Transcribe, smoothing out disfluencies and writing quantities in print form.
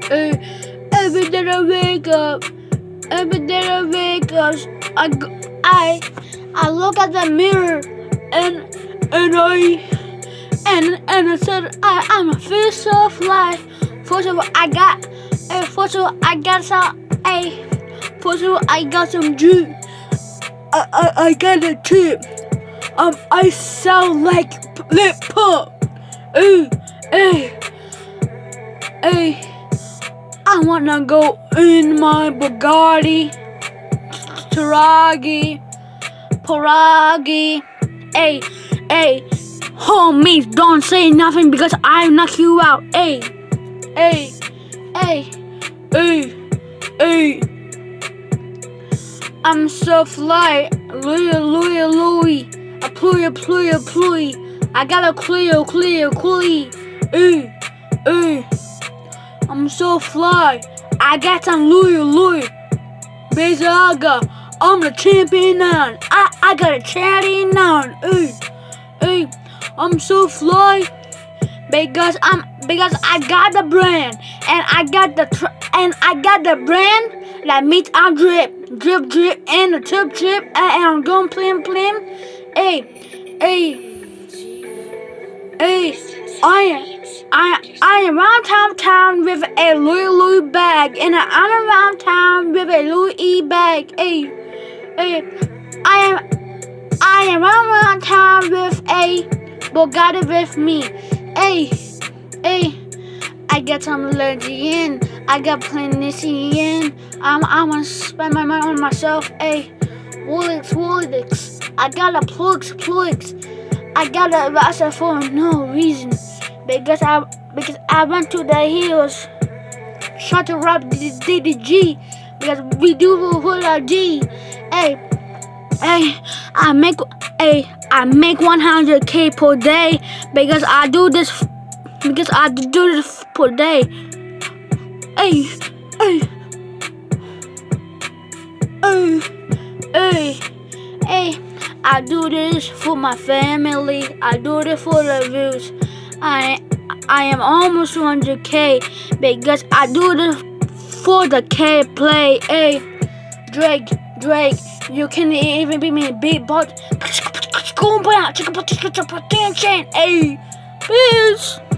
Every day I wake up, I look at the mirror and I said I'm a fish of life. First of all, I got some juice. I got a tip. I sound like lip pump. I wanna go in my Bugatti, Paragi. Homies, don't say nothing because I knock you out. I'm so fly, Louis. A pluy. I got a clear. I'm so fly. I got some Louis. Bezaga. I'm the champion now. I got a charity now. I'm so fly because I got the brand and I got the brand that meets our drip and the tip and I'm going plim. I am around town with a Louis bag, and I'm around town with a Louis bag. I am around town with a Bugatti with me. I got some allergy in. I got plenty in. I wanna spend my money on myself. Woolix. I got a plugs. I got a Rasa for no reason. Because I went to the hills, shot to rap DDG, because we do Hula G. I make 100K per day because I do this per day. I do this for my family. I do this for the views. I am almost 100K because I do this for the K play. Drake, you can't even be me beat, but peace.